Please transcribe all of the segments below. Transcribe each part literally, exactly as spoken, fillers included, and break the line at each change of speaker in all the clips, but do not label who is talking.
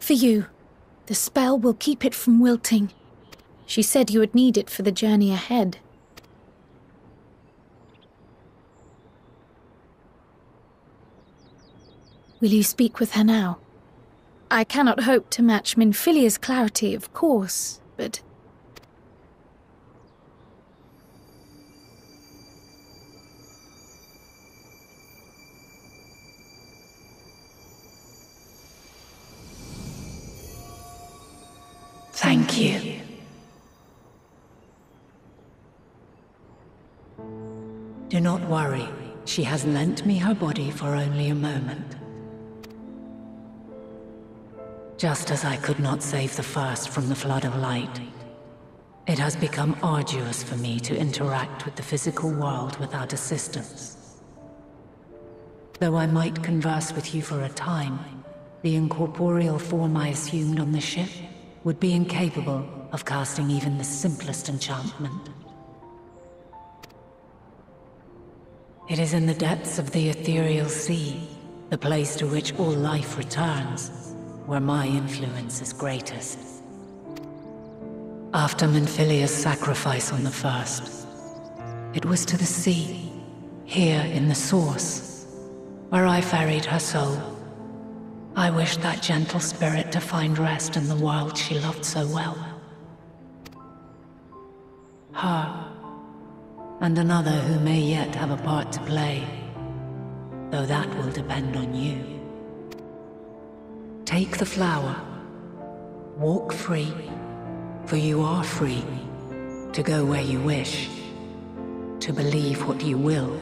for you. The spell will keep it from wilting. She said you would need it for the journey ahead. Will you speak with her now? I cannot hope to match Minfilia's clarity, of course, but...
Thank you. Do not worry. She has lent me her body for only a moment. Just as I could not save the first from the flood of light, it has become arduous for me to interact with the physical world without assistance. Though I might converse with you for a time, the incorporeal form I assumed on the ship would be incapable of casting even the simplest enchantment. It is in the depths of the ethereal sea, the place to which all life returns, where my influence is greatest. After Minfilia's sacrifice on the first, it was to the sea, here in the source, where I ferried her soul. I wished that gentle spirit to find rest in the world she loved so well. Her, and another who may yet have a part to play, though that will depend on you. Take the flower, walk free, for you are free, to go where you wish, to believe what you will.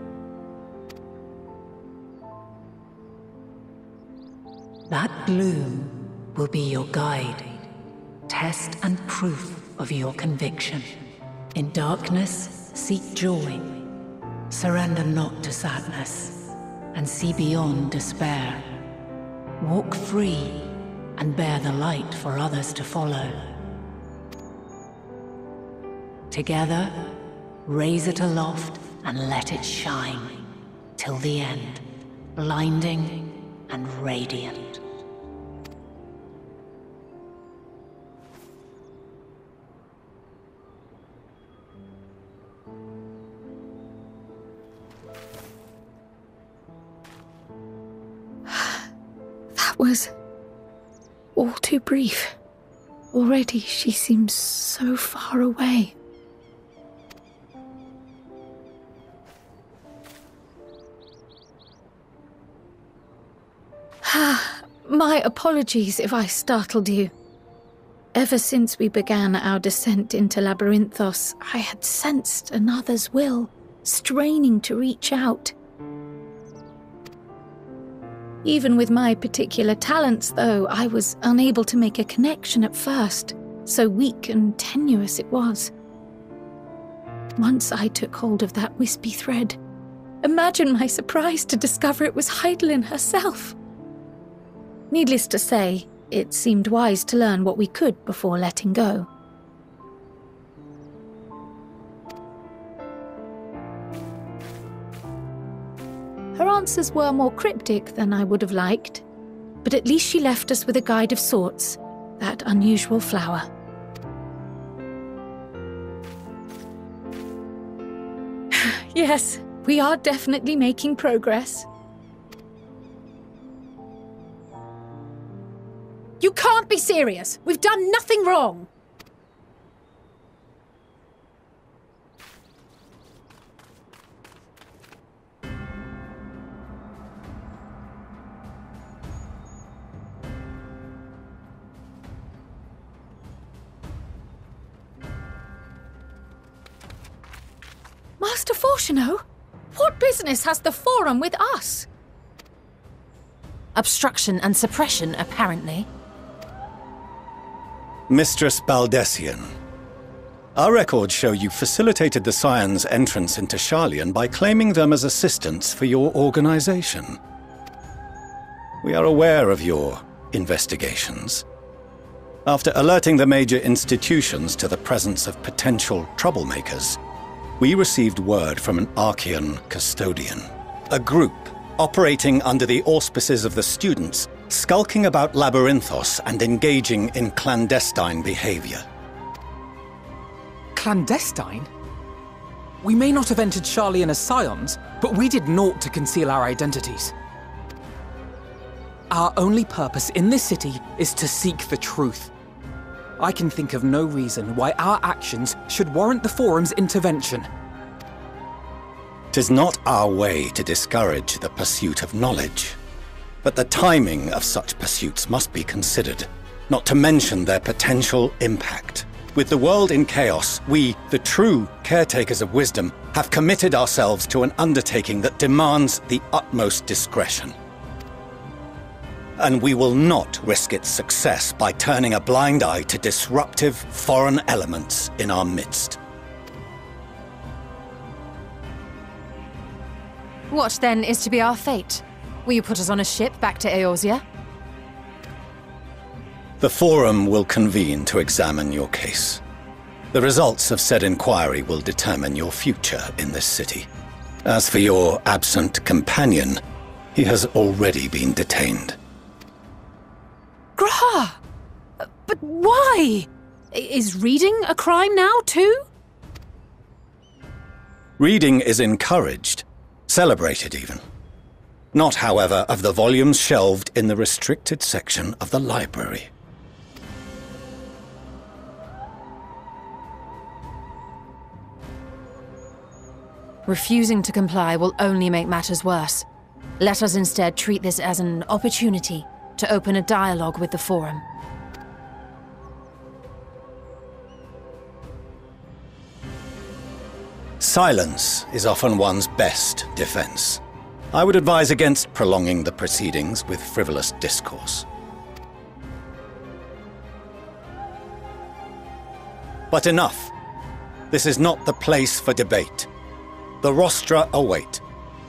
That bloom will be your guide, test and proof of your conviction. In darkness, seek joy. Surrender not to sadness, and see beyond despair. Walk free, and bear the light for others to follow. Together, raise it aloft and let it shine, till the end, blinding and radiant.
That was all too brief. Already she seems so far away. My apologies if I startled you. Ever since we began our descent into Labyrinthos, I had sensed another's will, straining to reach out. Even with my particular talents, though, I was unable to make a connection at first, so weak and tenuous it was. Once I took hold of that wispy thread, imagine my surprise to discover it was Heidelin herself. Needless to say, it seemed wise to learn what we could before letting go. Her answers were more cryptic than I would have liked, but at least she left us with a guide of sorts, that unusual flower. Yes, we are definitely making progress.
You can't be serious! We've done nothing wrong!
Master Fortuno? What business has the Forum with us?
Obstruction and suppression, apparently.
Mistress Baldessian, our records show you facilitated the Scions' entrance into Sharlayan by claiming them as assistants for your organization. We are aware of your investigations. After alerting the major institutions to the presence of potential troublemakers, we received word from an Archean custodian, a group operating under the auspices of the students skulking about Labyrinthos and engaging in clandestine behavior.
Clandestine? We may not have entered Sharlayan as scions, but we did naught to conceal our identities. Our only purpose in this city is to seek the truth. I can think of no reason why our actions should warrant the Forum's intervention.
'Tis not our way to discourage the pursuit of knowledge, but the timing of such pursuits must be considered, not to mention their potential impact. With the world in chaos, we, the true caretakers of wisdom, have committed ourselves to an undertaking that demands the utmost discretion. And we will not risk its success by turning a blind eye to disruptive foreign elements in our midst.
What, then, is to be our fate? Will you put us on a ship back to Eorzea?
The Forum will convene to examine your case. The results of said inquiry will determine your future in this city. As for your absent companion, he has already been detained.
Grah! But why? Is reading a crime now, too?
Reading is encouraged, celebrated even. Not, however, of the volumes shelved in the restricted section of the library.
Refusing to comply will only make matters worse. Let us instead treat this as an opportunity to open a dialogue with the Forum.
Silence is often one's best defense. I would advise against prolonging the proceedings with frivolous discourse. But enough. This is not the place for debate. The rostra await.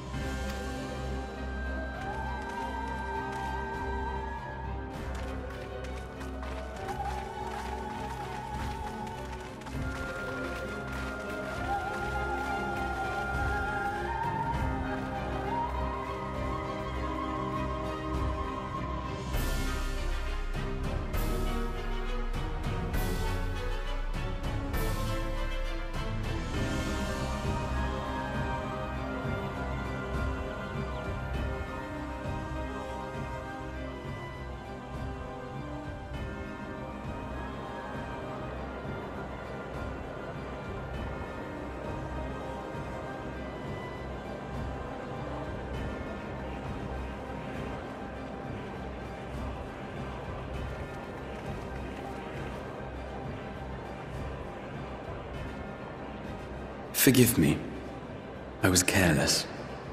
Forgive me. I was careless.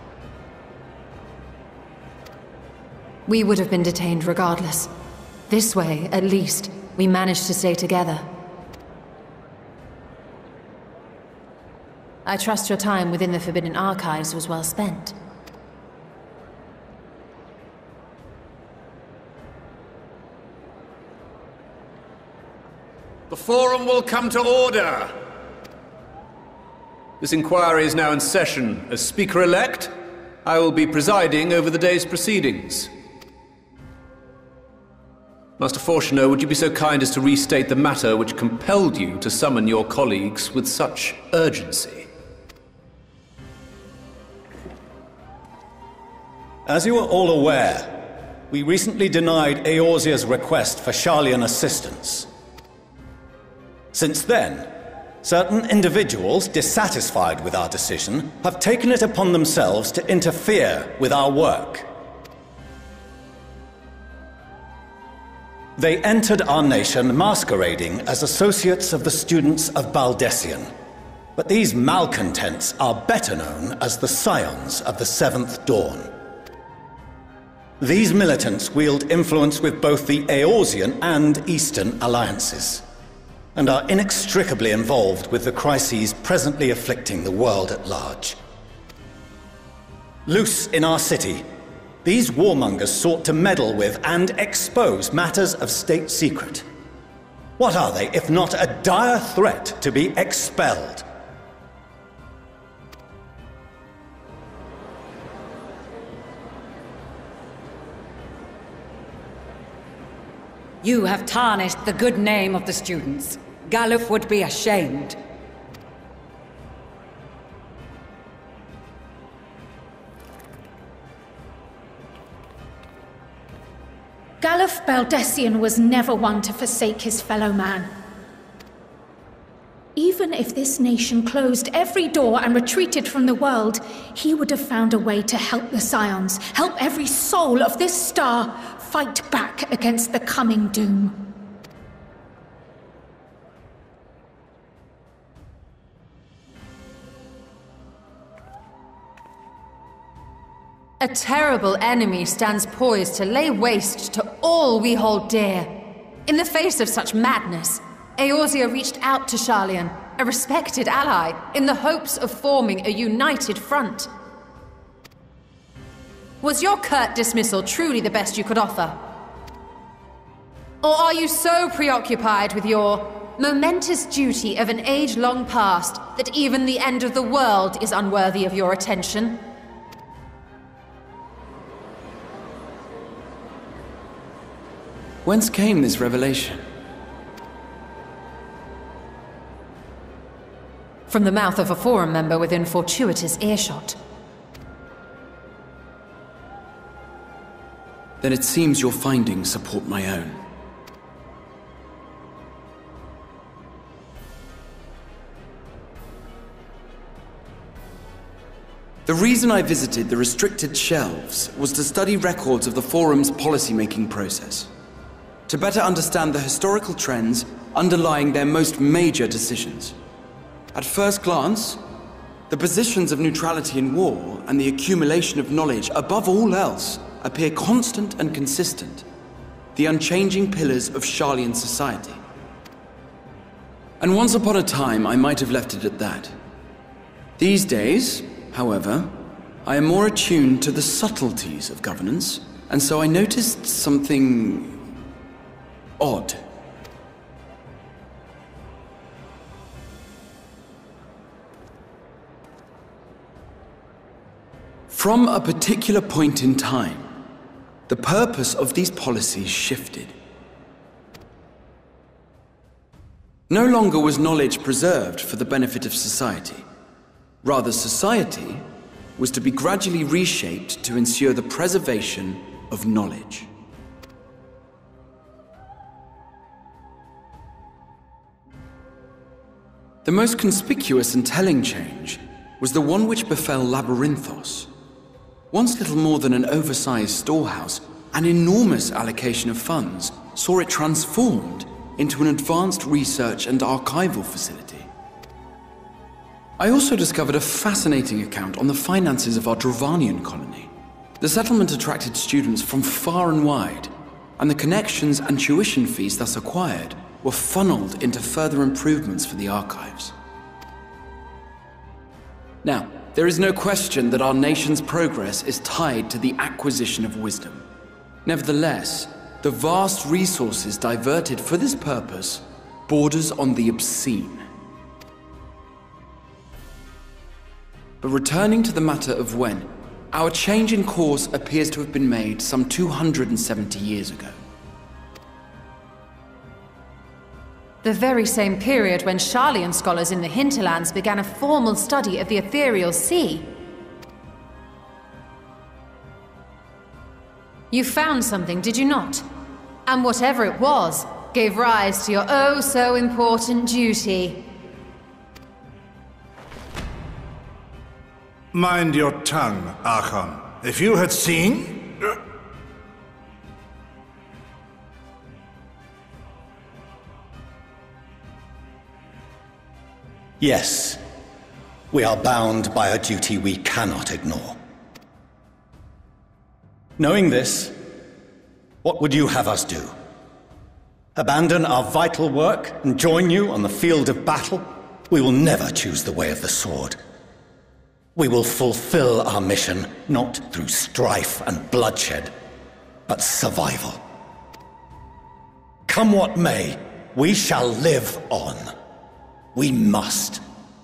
We would have been detained regardless. This way, at least, we managed to stay together. I trust your time within the Forbidden Archives was well spent.
The Forum will come to order! This inquiry is now in session. As Speaker-elect, I will be presiding over the day's proceedings. Master Fortuner, would you be so kind as to restate the matter which compelled you to summon your colleagues with such urgency?
As you are all aware, we recently denied Eorzea's request for Sharlayan assistance. Since then, certain individuals dissatisfied with our decision have taken it upon themselves to interfere with our work. They entered our nation masquerading as associates of the students of Baldessian. But these malcontents are better known as the Scions of the Seventh Dawn. These militants wield influence with both the Eorzean and Eastern alliances, and are inextricably involved with the crises presently afflicting the world at large. Loose in our city, these warmongers sought to meddle with and expose matters of state secret. What are they, if not a dire threat to be expelled?
You have tarnished the good name of the students. Galuf would be ashamed.
Galuf Baldessian was never one to forsake his fellow man. Even if this nation closed every door and retreated from the world, he would have found a way to help the Scions, help every soul of this star fight back against the coming doom.
A terrible enemy stands poised to lay waste to all we hold dear. In the face of such madness, Eorzea reached out to Sharlayan, a respected ally, in the hopes of forming a united front. Was your curt dismissal truly the best you could offer? Or are you so preoccupied with your momentous duty of an age long past that even the end of the world is unworthy of your attention?
Whence came this revelation?
From the mouth of a Forum member within fortuitous earshot.
Then it seems your findings support my own. The reason I visited the restricted shelves was to study records of the Forum's policy-making process, to better understand the historical trends underlying their most major decisions. At first glance, the positions of neutrality in war and the accumulation of knowledge above all else appear constant and consistent, the unchanging pillars of Sharlayan society. And once upon a time, I might have left it at that. These days, however, I am more attuned to the subtleties of governance, and so I noticed something odd. From a particular point in time, the purpose of these policies shifted. No longer was knowledge preserved for the benefit of society. Rather, society was to be gradually reshaped to ensure the preservation of knowledge. The most conspicuous and telling change was the one which befell Labyrinthos. Once little more than an oversized storehouse, an enormous allocation of funds saw it transformed into an advanced research and archival facility. I also discovered a fascinating account on the finances of our Dravanian colony. The settlement attracted students from far and wide, and the connections and tuition fees thus acquired were funneled into further improvements for the archives. Now, there is no question that our nation's progress is tied to the acquisition of wisdom. Nevertheless, the vast resources diverted for this purpose borders on the obscene. But returning to the matter of when, our change in course appears to have been made some two hundred seventy years ago.
The very same period when Sharlayan scholars in the hinterlands began a formal study of the ethereal sea. You found something, did you not? And whatever it was, gave rise to your oh-so-important duty.
Mind your tongue, Archon. If you had seen...
Yes, we are bound by a duty we cannot ignore. Knowing this, what would you have us do? Abandon our vital work and join you on the field of battle? We will never choose the way of the sword. We will fulfill our mission not through strife and bloodshed, but survival. Come what may, we shall live on. We must.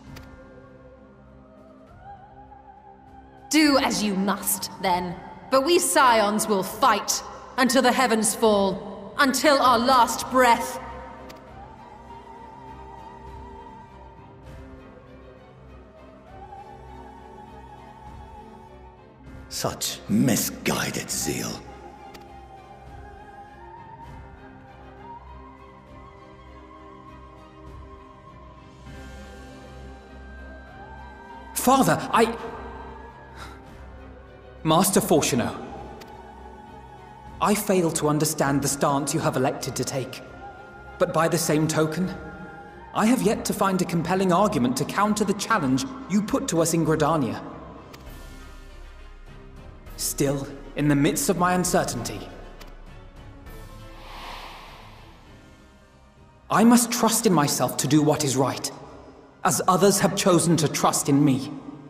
Do as you must, then. But we Scions will fight until the heavens fall. until our last breath.
Such misguided zeal.
Father, I... Master Fortuno, I fail to understand the stance you have elected to take. But by the same token, I have yet to find a compelling argument to counter the challenge you put to us in Gridania. Still, in the midst of my uncertainty, I must trust in myself to do what is right, as others have chosen to trust in me.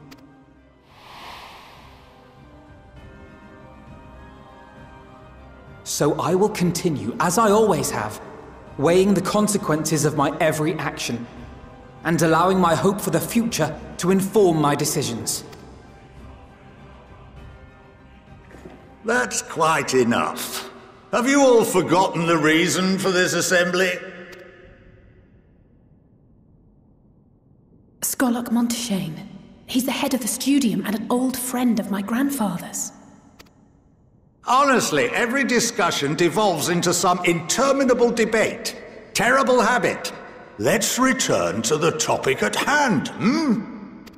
So I will continue, as I always have, weighing the consequences of my every action, and allowing my hope for the future to inform my decisions.
That's quite enough. Have you all forgotten the reason for this assembly?
Skolok Monteshane. He's the head of the Studium and an old friend of my grandfather's.
Honestly, every discussion devolves into some interminable debate. Terrible habit. Let's return to the topic at hand, hmm?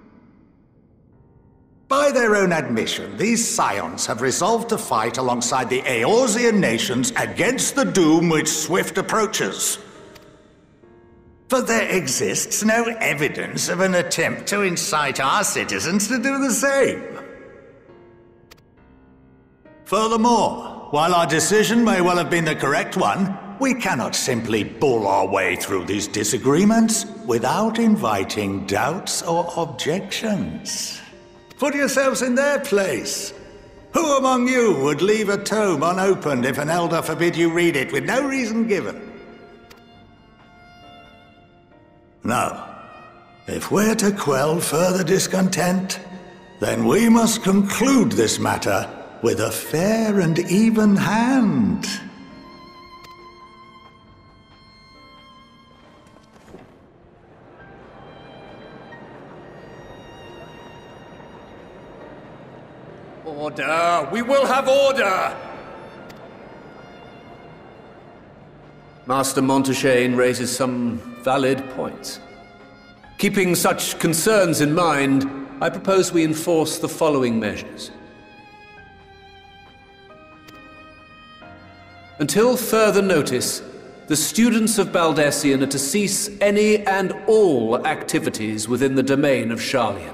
By their own admission, these scions have resolved to fight alongside the Eorzean nations against the doom which swift approaches. But there exists no evidence of an attempt to incite our citizens to do the same. Furthermore, while our decision may well have been the correct one, we cannot simply bull our way through these disagreements without inviting doubts or objections. Put yourselves in their place. Who among you would leave a tome unopened if an elder forbid you read it with no reason given? Now, if we're to quell further discontent, then we must conclude this matter with a fair and even hand.
Order! We will have order! Master Monteshane raises some valid points. Keeping such concerns in mind, I propose we enforce the following measures. Until further notice, the students of Baldesion are to cease any and all activities within the domain of Sharlayan.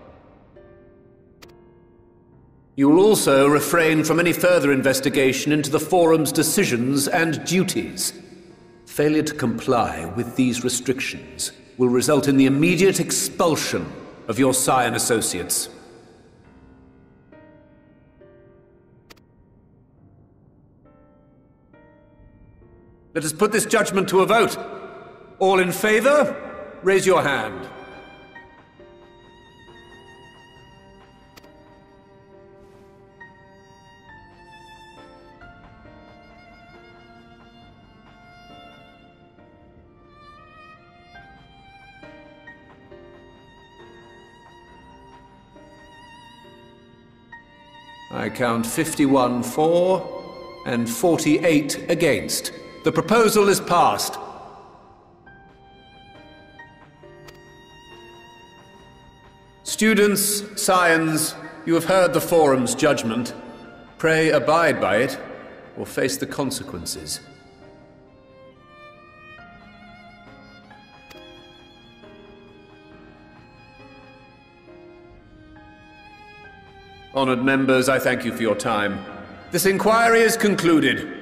You will also refrain from any further investigation into the Forum's decisions and duties. Failure to comply with these restrictions will result in the immediate expulsion of your Scion associates. Let us put this judgment to a vote. All in favor, raise your hand. I count fifty-one for and forty-eight against. The proposal is passed. Students, scions, you have heard the Forum's judgment. Pray abide by it, or face the consequences. Honored members, I thank you for your time. This inquiry is concluded.